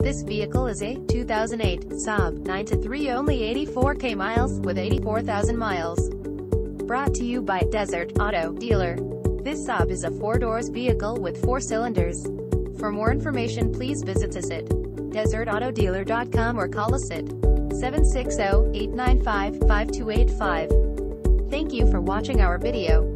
This vehicle is a 2008 SAAB 9-3, only 84k miles, with 84,000 miles. Brought to you by Desert Auto Dealer. This SAAB is a 4-doors vehicle with 4 cylinders. For more information, please visit us at desertautodealer.com or call us at 760-895-5285. Thank you for watching our video.